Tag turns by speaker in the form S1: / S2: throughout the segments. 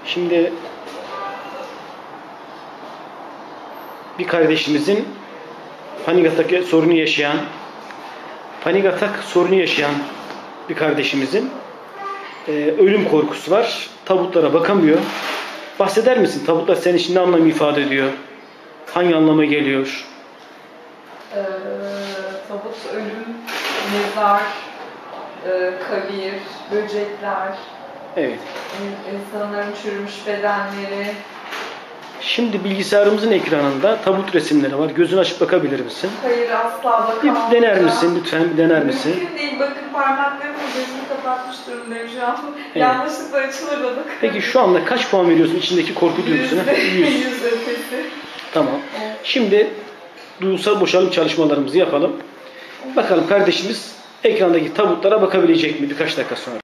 S1: Şimdi bir kardeşimizin panik atak sorunu yaşayan bir kardeşimizin ölüm korkusu var. Tabutlara bakamıyor. Bahseder misin? Tabutlar senin için ne anlam ifade ediyor? Hangi anlama geliyor?
S2: Tabut, ölüm, mezar, kabir, böcekler,
S1: Evet.
S2: insanların çürümüş bedenleri.
S1: Şimdi bilgisayarımızın ekranında tabut resimleri var. Gözünü açıp bakabilir misin?
S2: Hayır, asla bakamam.
S1: Bir dener misin? Lütfen bir dener misin?
S2: Mümkün değil. Bakın parmaklarımla gözümü kapatmış durumdayım şu an.
S1: Evet.
S2: Yanlışlıkla açılır.
S1: Peki şu anda kaç puan veriyorsun içindeki korku duygusuna? 100.
S2: 100 ötesi.
S1: Tamam.
S2: Evet.
S1: Şimdi duygusal boşalım çalışmalarımızı yapalım. Bakalım kardeşimiz ekrandaki tabutlara bakabilecek mi birkaç dakika sonra?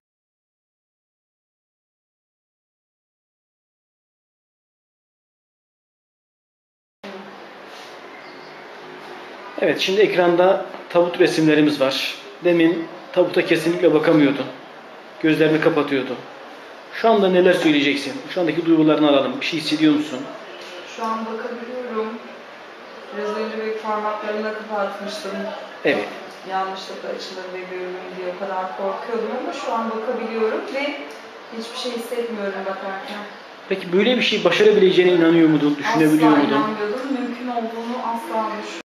S1: Evet, şimdi ekranda tabut resimlerimiz var. Demin tabuta kesinlikle bakamıyordun. Gözlerini kapatıyordun. Şu anda neler söyleyeceksin? Şu andaki duygularını alalım. Bir şey hissediyor musun?
S2: Şu an bakabiliyorum. Biraz önce bir parmaklarımla kapatmıştım.
S1: Evet.
S2: Yanlışlıkla açılır ve görürüm diye o kadar korkuyordum ama şu an bakabiliyorum ve hiçbir şey hissetmiyorum bakarken.
S1: Peki böyle bir şey başarabileceğine inanıyor muydun? Düşünebiliyor
S2: Asla
S1: muydun?
S2: inanmıyordum. Mümkün olduğunu asla düşünmüyordum.